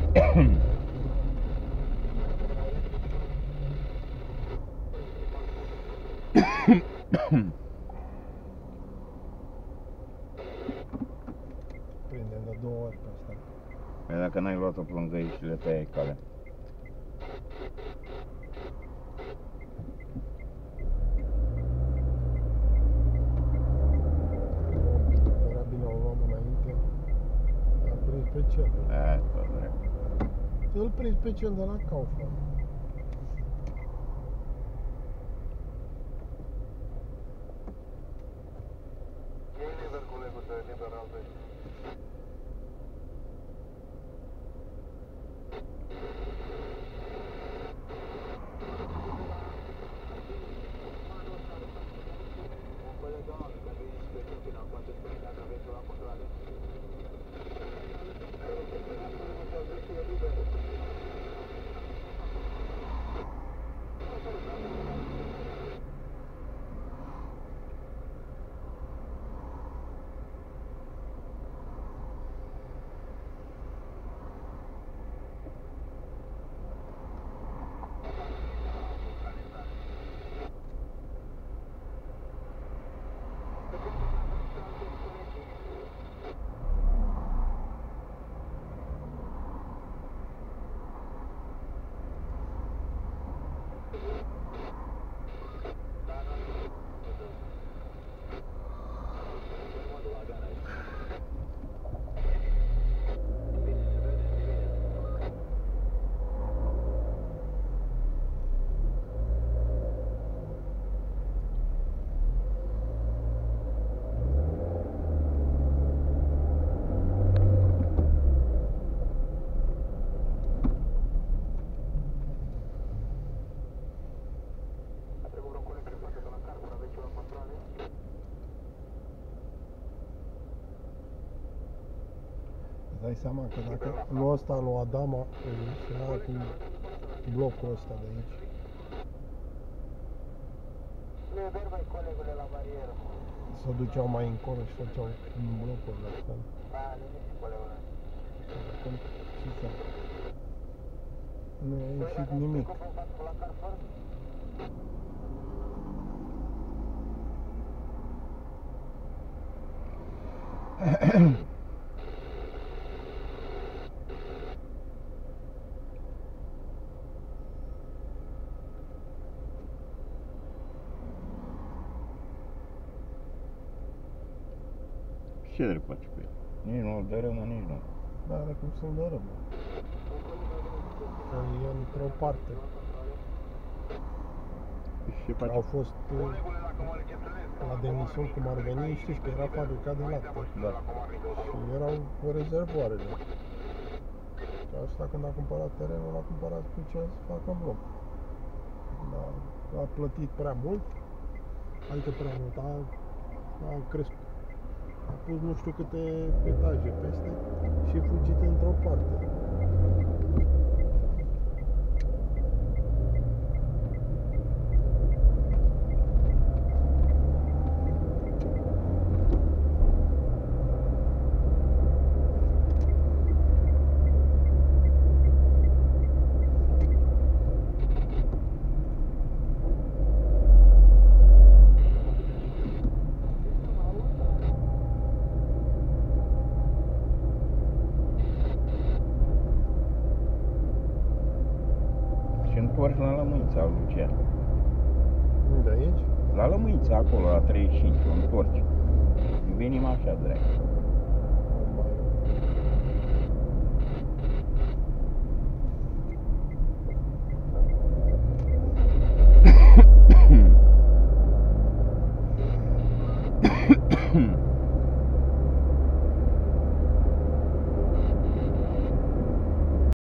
Prindem de 2 ori pe asta. Păi dacă n-ai luat-o pe lângă ei și le tăiai calea. Era bine o luam înainte. L-am prins pe cel. Asta, drept. Îl prins pe cel de la Kaufland. Îți dai seama că dacă nu ăsta lui Adama, se ia cu blocul ăsta de aici. Se duceau mai încolo și făceau blocurile astea. Acum, ce să... Nu a ieșit nimic. Ce drept faci cu el? Nici nu dărâmă, nici nu. Da, are cum să-l dărâmă. E într-o parte. Ce faci? Au fost la demisiuni cum ar veni, știți că era fabrica de lapte. Da. Și erau rezervoarele. Și asta când a cumpărat terenul, l-a cumpărat cu ce să facă bloc. A plătit prea mult, adică prea mult, a crescut. A pus nu știu câte etaje peste și a fugit într-o parte. Întorci la Lămâița, Lucian. Unde aici? La Lămâița, acolo, la 35, o întorci. Venim așa, drept.